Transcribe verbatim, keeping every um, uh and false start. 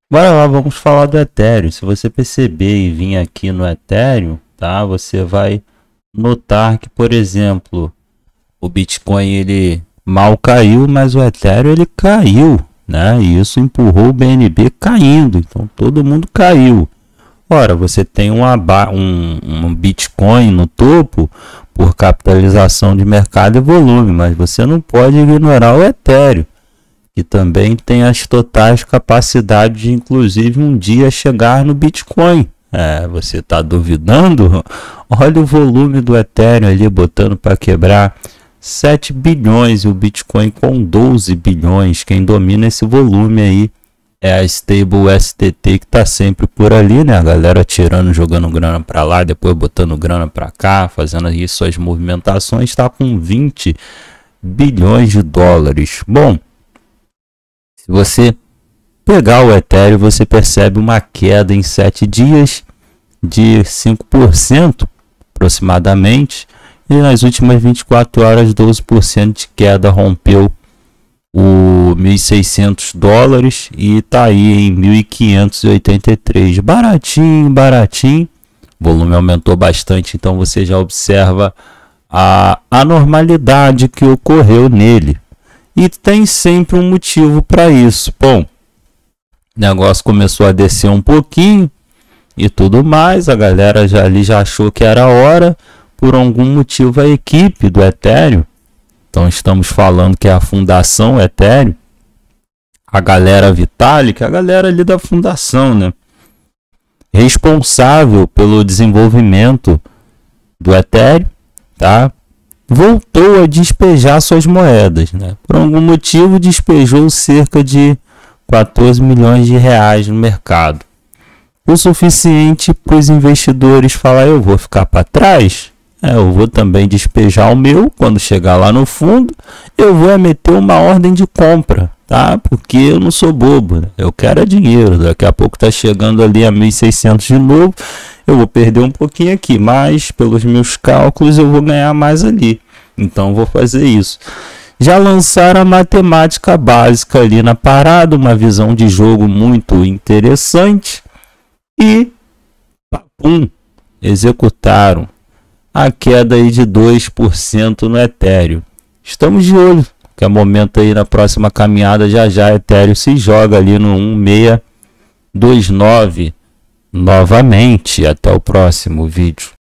Bora lá, vamos falar do Ethereum. Se você perceber e vir aqui no Ethereum, tá? Você vai notar que, por exemplo, o Bitcoin ele mal caiu, mas o Ethereum ele caiu, né? E isso empurrou o B N B caindo. Então todo mundo caiu. Ora, você tem um, um, um Bitcoin no topo por capitalização de mercado e volume, mas você não pode ignorar o Ethereum, que também tem as totais capacidades de, inclusive, um dia chegar no Bitcoin. É, você está duvidando? Olha o volume do Ethereum ali, botando para quebrar sete bilhões e o Bitcoin com doze bilhões. Quem domina esse volume aí é a Stable S T T, que está sempre por ali, né? A galera tirando, jogando grana para lá, depois botando grana para cá, fazendo aí suas movimentações, está com vinte bilhões de dólares. Bom, se você pegar o Ethereum, você percebe uma queda em sete dias de cinco por cento aproximadamente, e nas últimas vinte e quatro horas doze por cento de queda, rompeu o mil e seiscentos dólares e está aí em mil quinhentos e oitenta e três, baratinho, baratinho. O volume aumentou bastante, então você já observa a anormalidade que ocorreu nele. E tem sempre um motivo para isso. Bom, o negócio começou a descer um pouquinho e tudo mais. A galera já ali já achou que era hora. Por algum motivo a equipe do Ethereum, então estamos falando que é a fundação Ethereum, a galera Vitalik, a galera ali da fundação, né? Responsável pelo desenvolvimento do Ethereum, tá? Voltou a despejar suas moedas, né? Por algum motivo despejou cerca de quatorze milhões de reais no mercado. O suficiente para os investidores falar: eu vou ficar para trás, é, eu vou também despejar o meu. Quando chegar lá no fundo, eu vou meter uma ordem de compra, tá? Porque eu não sou bobo, né? Eu quero é dinheiro. Daqui a pouco tá chegando ali a mil e seiscentos de novo. Eu vou perder um pouquinho aqui, mas pelos meus cálculos eu vou ganhar mais ali. Então vou fazer isso. Já lançaram a matemática básica ali na parada, uma visão de jogo muito interessante. E papum, executaram a queda aí de dois por cento no Ethereum. Estamos de olho, que é momento aí na próxima caminhada, já já Ethereum se joga ali no um seis dois nove novamente. Até o próximo vídeo.